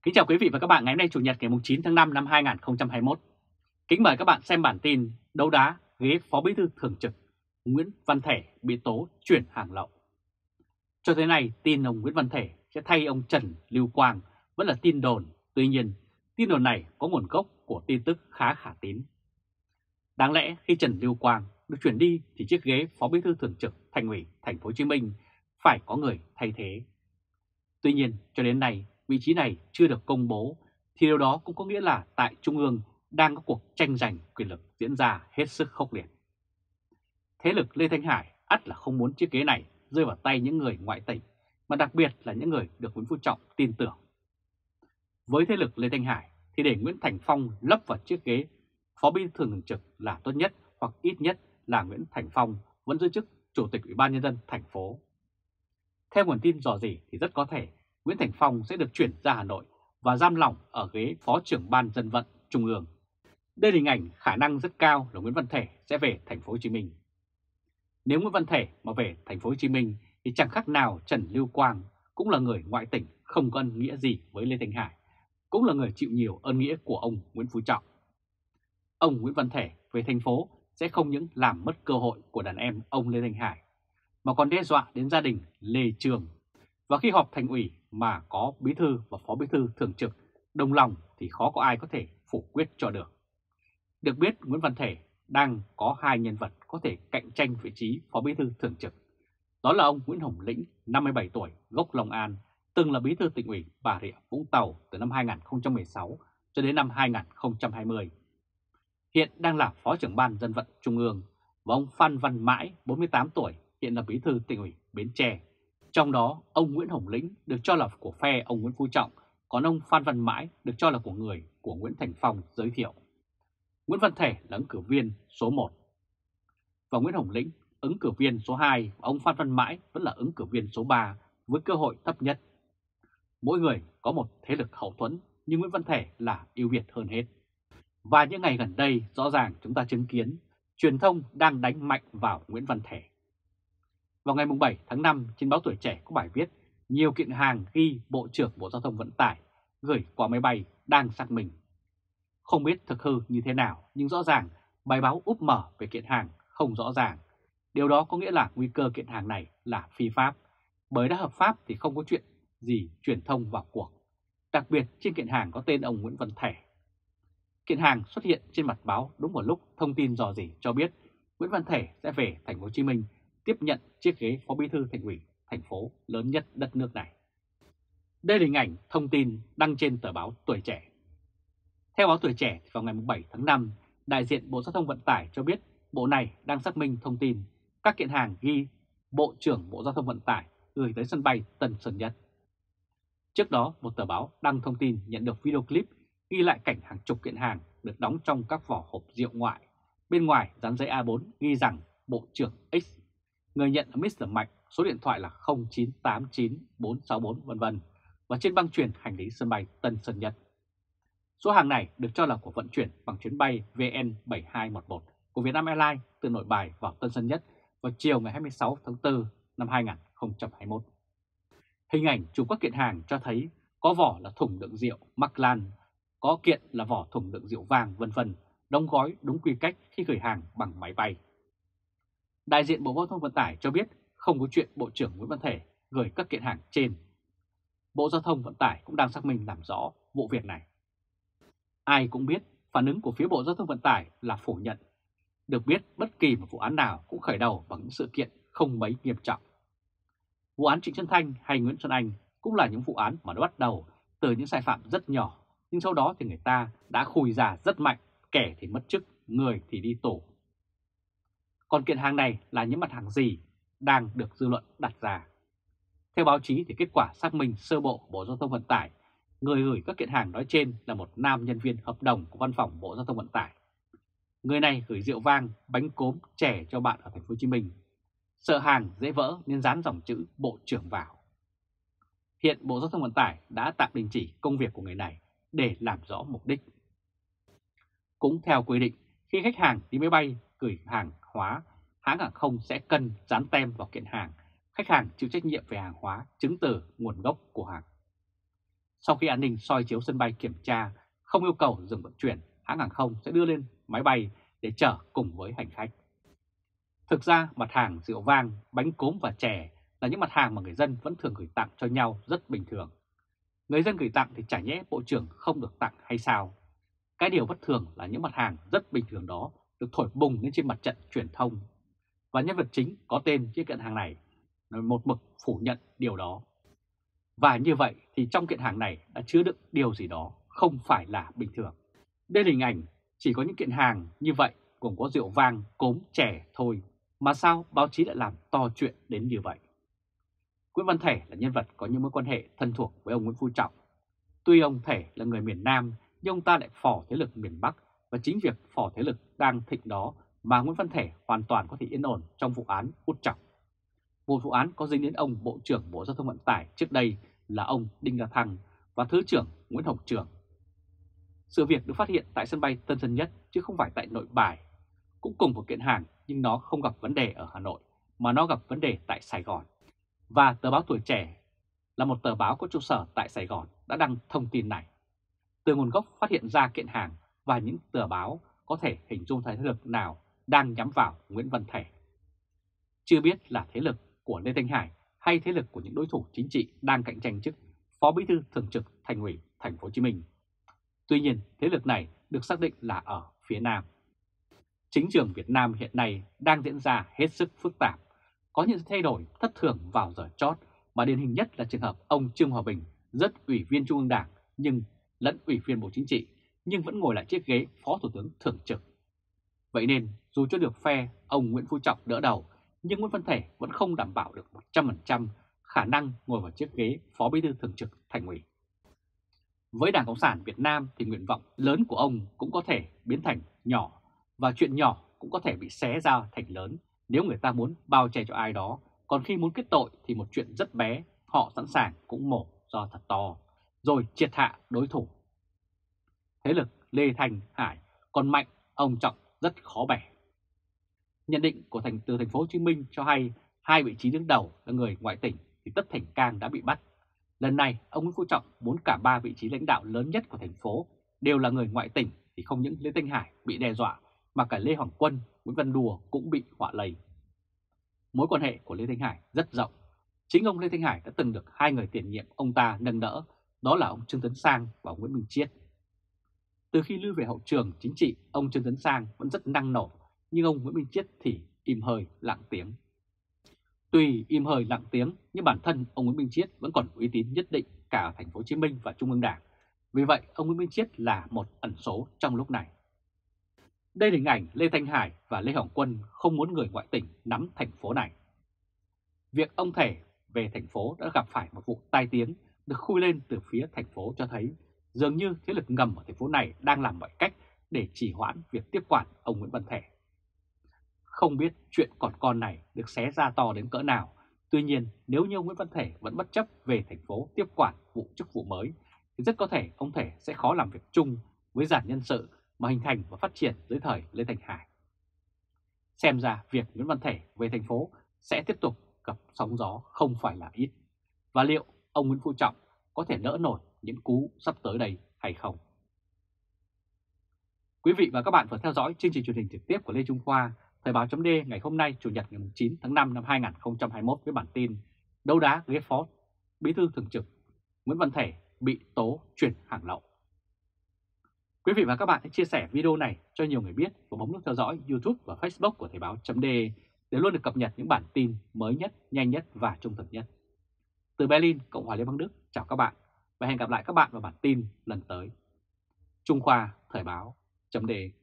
Kính chào quý vị và các bạn ngày hôm nay Chủ nhật ngày 9 tháng 5 năm 2021. Kính mời các bạn xem bản tin đấu đá ghế Phó Bí thư Thường trực Nguyễn Văn Thể bị tố chuyển hàng lậu. Cho tới nay, tin ông Nguyễn Văn Thể sẽ thay ông Trần Lưu Quang vẫn là tin đồn. Tuy nhiên, tin đồn này có nguồn gốc của tin tức khá khả tín. Đáng lẽ khi Trần Lưu Quang được chuyển đi thì chiếc ghế Phó Bí thư Thường trực Thành ủy Thành phố Hồ Chí Minh phải có người thay thế. Tuy nhiên, cho đến nay, vị trí này chưa được công bố, thì điều đó cũng có nghĩa là tại Trung ương đang có cuộc tranh giành quyền lực diễn ra hết sức khốc liệt. Thế lực Lê Thanh Hải ắt là không muốn chiếc ghế này rơi vào tay những người ngoại tỉnh, mà đặc biệt là những người được Nguyễn Phú Trọng tin tưởng. Với thế lực Lê Thanh Hải thì để Nguyễn Thành Phong lấp vào chiếc ghế Phó Bí thư Thường trực là tốt nhất, hoặc ít nhất là Nguyễn Thành Phong vẫn giữ chức Chủ tịch Ủy ban Nhân dân thành phố. Theo nguồn tin rò rỉ thì rất có thể Nguyễn Thành Phong sẽ được chuyển ra Hà Nội và giam lỏng ở ghế Phó trưởng Ban Dân vận Trung ương. Đây là hình ảnh khả năng rất cao là Nguyễn Văn Thể sẽ về Thành phố Hồ Chí Minh. Nếu Nguyễn Văn Thể mà về Thành phố Hồ Chí Minh thì chẳng khác nào Trần Lưu Quang, cũng là người ngoại tỉnh không có ân nghĩa gì với Lê Thanh Hải, cũng là người chịu nhiều ân nghĩa của ông Nguyễn Phú Trọng. Ông Nguyễn Văn Thể về thành phố sẽ không những làm mất cơ hội của đàn em ông Lê Thanh Hải, mà còn đe dọa đến gia đình Lê Trường. Và khi họp thành ủy mà có bí thư và phó bí thư thường trực đồng lòng thì khó có ai có thể phủ quyết cho được. Được biết Nguyễn Văn Thể đang có hai nhân vật có thể cạnh tranh vị trí phó bí thư thường trực. Đó là ông Nguyễn Hồng Lĩnh, 57 tuổi, gốc Long An, từng là bí thư tỉnh ủy Bà Rịa Vũng Tàu từ năm 2016 cho đến năm 2020. Hiện đang là phó trưởng Ban Dân vận Trung ương, và ông Phan Văn Mãi, 48 tuổi, hiện là bí thư tỉnh ủy Bến Tre. Trong đó, ông Nguyễn Hồng Lĩnh được cho là của phe ông Nguyễn Phú Trọng, còn ông Phan Văn Mãi được cho là của người của Nguyễn Thành Phong giới thiệu. Nguyễn Văn Thể là ứng cử viên số 1 và Nguyễn Hồng Lĩnh ứng cử viên số 2, và ông Phan Văn Mãi vẫn là ứng cử viên số 3 với cơ hội thấp nhất. Mỗi người có một thế lực hậu thuẫn, nhưng Nguyễn Văn Thể là ưu việt hơn hết. Và những ngày gần đây, rõ ràng chúng ta chứng kiến truyền thông đang đánh mạnh vào Nguyễn Văn Thể. Vào ngày 7 tháng 5, trên báo Tuổi Trẻ có bài viết nhiều kiện hàng ghi Bộ trưởng Bộ Giao thông Vận tải gửi qua máy bay đang xác minh. Không biết thực hư như thế nào, nhưng rõ ràng bài báo úp mở về kiện hàng không rõ ràng. Điều đó có nghĩa là nguy cơ kiện hàng này là phi pháp, bởi đã hợp pháp thì không có chuyện gì truyền thông vào cuộc. Đặc biệt trên kiện hàng có tên ông Nguyễn Văn Thể. Kiện hàng xuất hiện trên mặt báo đúng vào lúc thông tin rò rỉ cho biết Nguyễn Văn Thể sẽ về Thành phố Hồ Chí Minh tiếp nhận chiếc ghế Phó Bí thư Thành ủy thành phố lớn nhất đất nước này. Đây là hình ảnh thông tin đăng trên tờ báo Tuổi Trẻ. Theo báo Tuổi Trẻ, vào ngày 7 tháng 5, đại diện Bộ Giao thông Vận tải cho biết bộ này đang xác minh thông tin các kiện hàng ghi Bộ trưởng Bộ Giao thông Vận tải gửi tới sân bay Tân Sơn Nhất. Trước đó, một tờ báo đăng thông tin nhận được video clip ghi lại cảnh hàng chục kiện hàng được đóng trong các vỏ hộp rượu ngoại. Bên ngoài dán giấy A4 ghi rằng Bộ trưởng X, người nhận là Mr. Mạnh, số điện thoại là 0989464 v.v. và trên băng chuyển hành lý sân bay Tân Sơn Nhất. Số hàng này được cho là của vận chuyển bằng chuyến bay VN7211 của Vietnam Airlines từ Nội Bài vào Tân Sơn Nhất vào chiều ngày 26 tháng 4 năm 2021. Hình ảnh chụp các kiện hàng cho thấy có vỏ là thùng đựng rượu Macallan, có kiện là vỏ thùng đựng rượu vàng v.v. đóng gói đúng quy cách khi gửi hàng bằng máy bay. Đại diện Bộ Giao thông Vận tải cho biết không có chuyện Bộ trưởng Nguyễn Văn Thể gửi các kiện hàng trên. Bộ Giao thông Vận tải cũng đang xác minh làm rõ vụ việc này. Ai cũng biết phản ứng của phía Bộ Giao thông Vận tải là phủ nhận. Được biết bất kỳ một vụ án nào cũng khởi đầu bằng những sự kiện không mấy nghiêm trọng. Vụ án Trịnh Xuân Thanh hay Nguyễn Xuân Anh cũng là những vụ án mà nó bắt đầu từ những sai phạm rất nhỏ, nhưng sau đó thì người ta đã khui ra rất mạnh, kẻ thì mất chức, người thì đi tù. Còn kiện hàng này là những mặt hàng gì đang được dư luận đặt ra? Theo báo chí thì kết quả xác minh sơ bộ của Bộ Giao thông Vận tải, người gửi các kiện hàng nói trên là một nam nhân viên hợp đồng của Văn phòng Bộ Giao thông Vận tải. Người này gửi rượu vang, bánh cốm, chè cho bạn ở Thành phố Hồ Chí Minh. Sợ hàng dễ vỡ nên dán dòng chữ Bộ trưởng vào. Hiện Bộ Giao thông Vận tải đã tạm đình chỉ công việc của người này để làm rõ mục đích. Cũng theo quy định, khi khách hàng đi máy bay gửi hàng hóa, hãng hàng không sẽ cần dán tem vào kiện hàng. Khách hàng chịu trách nhiệm về hàng hóa, chứng từ nguồn gốc của hàng. Sau khi an ninh soi chiếu sân bay kiểm tra, không yêu cầu dừng vận chuyển, hãng hàng không sẽ đưa lên máy bay để chở cùng với hành khách. Thực ra, mặt hàng rượu vang, bánh cốm và chè là những mặt hàng mà người dân vẫn thường gửi tặng cho nhau rất bình thường. Người dân gửi tặng thì chả nhẽ Bộ trưởng không được tặng hay sao? Cái điều bất thường là những mặt hàng rất bình thường đó được thổi bùng lên trên mặt trận truyền thông. Và nhân vật chính có tên chiếc kiện hàng này một mực phủ nhận điều đó. Và như vậy thì trong kiện hàng này đã chứa đựng điều gì đó không phải là bình thường. Đây là hình ảnh chỉ có những kiện hàng như vậy gồm có rượu vang, cốm, chè thôi. Mà sao báo chí lại làm to chuyện đến như vậy? Nguyễn Văn Thể là nhân vật có những mối quan hệ thân thuộc với ông Nguyễn Phú Trọng. Tuy ông Thể là người miền Nam nhưng ông ta lại phò thế lực miền Bắc, và chính việc phò thế lực đang thịnh đó mà Nguyễn Văn Thể hoàn toàn có thể yên ổn trong vụ án Út Chọc. Một vụ án có dính đến ông Bộ trưởng Bộ Giao thông Vận tải trước đây là ông Đinh La Thăng và Thứ trưởng Nguyễn Hồng Trường. Sự việc được phát hiện tại sân bay Tân Sơn Nhất chứ không phải tại Nội Bài. Cũng cùng một kiện hàng nhưng nó không gặp vấn đề ở Hà Nội mà nó gặp vấn đề tại Sài Gòn. Và tờ báo Tuổi Trẻ là một tờ báo có trụ sở tại Sài Gòn đã đăng thông tin này. Từ nguồn gốc phát hiện ra kiện hàng và những tờ báo có thể hình dung thế lực nào đang nhắm vào Nguyễn Văn Thể. Chưa biết là thế lực của Lê Thanh Hải hay thế lực của những đối thủ chính trị đang cạnh tranh chức Phó Bí thư Thường trực Thành ủy Thành phố Hồ Chí Minh. Tuy nhiên, thế lực này được xác định là ở phía Nam. Chính trường Việt Nam hiện nay đang diễn ra hết sức phức tạp, có những thay đổi thất thường vào giờ chót, mà điển hình nhất là trường hợp ông Trương Hòa Bình, rất Ủy viên Trung ương Đảng nhưng lẫn Ủy viên Bộ Chính trị, nhưng vẫn ngồi lại chiếc ghế Phó Thủ tướng Thường trực. Vậy nên, dù cho được phe ông Nguyễn Phú Trọng đỡ đầu, nhưng Nguyễn Văn Thể vẫn không đảm bảo được 100% khả năng ngồi vào chiếc ghế Phó Bí thư Thường trực Thành ủy. Với Đảng Cộng sản Việt Nam thì nguyện vọng lớn của ông cũng có thể biến thành nhỏ, và chuyện nhỏ cũng có thể bị xé ra thành lớn nếu người ta muốn bao che cho ai đó, còn khi muốn kết tội thì một chuyện rất bé, họ sẵn sàng cũng mổ do thật to, rồi triệt hạ đối thủ. Thế lực Lê Thanh Hải còn mạnh, ông Trọng rất khó bẻ. Nhận định của từ Thành phố Hồ Chí Minh cho hay hai vị trí đứng đầu là người ngoại tỉnh thì Tất Thành Cang đã bị bắt. Lần này ông Nguyễn Phú Trọng muốn cả ba vị trí lãnh đạo lớn nhất của thành phố đều là người ngoại tỉnh thì không những Lê Thanh Hải bị đe dọa mà cả Lê Hoàng Quân, Nguyễn Văn Đùa cũng bị họa lây. Mối quan hệ của Lê Thanh Hải rất rộng. Chính ông Lê Thanh Hải đã từng được hai người tiền nhiệm ông ta nâng đỡ, đó là ông Trương Tấn Sang và ông Nguyễn Minh Chiết. Từ khi lui về hậu trường chính trị, ông Trương Tấn Sang vẫn rất năng nổ, nhưng ông Nguyễn Minh Chiết thì im hơi lặng tiếng. Tuy im hơi lặng tiếng nhưng bản thân ông Nguyễn Minh Chiết vẫn còn uy tín nhất định cả ở Thành phố Hồ Chí Minh và Trung ương Đảng. Vì vậy, ông Nguyễn Minh Chiết là một ẩn số trong lúc này. Đây là hình ảnh Lê Thanh Hải và Lê Hoàng Quân không muốn người ngoại tỉnh nắm thành phố này. Việc ông Thể về thành phố đã gặp phải một vụ tai tiếng được khui lên từ phía thành phố cho thấy dường như thế lực ngầm ở thành phố này đang làm mọi cách để trì hoãn việc tiếp quản ông Nguyễn Văn Thể. Không biết chuyện còn con này được xé ra to đến cỡ nào, tuy nhiên nếu như ông Nguyễn Văn Thể vẫn bất chấp về thành phố tiếp quản chức vụ mới thì rất có thể ông Thể sẽ khó làm việc chung với dàn nhân sự mà hình thành và phát triển dưới thời Lê Thanh Hải. Xem ra việc Nguyễn Văn Thể về thành phố sẽ tiếp tục gặp sóng gió không phải là ít. Và liệu ông Nguyễn Phú Trọng có thể đỡ nổi những cú sắp tới đây hay không? Quý vị và các bạn vừa theo dõi chương trình truyền hình trực tiếp của Lê Trung Khoa, Thời báo chấm D ngày hôm nay Chủ nhật ngày 9 tháng 5 năm 2021 với bản tin đấu đá ghế Phó Bí thư Thường trực Nguyễn Văn Thể bị tố chuyển hàng lậu. Quý vị và các bạn hãy chia sẻ video này cho nhiều người biết và bấm nút theo dõi YouTube và Facebook của Thời báo chấm D để luôn được cập nhật những bản tin mới nhất, nhanh nhất và trung thực nhất. Từ Berlin, Cộng hòa Liên bang Đức, chào các bạn và hẹn gặp lại các bạn vào bản tin lần tới. Trung Khoa, Thời báo chấm D.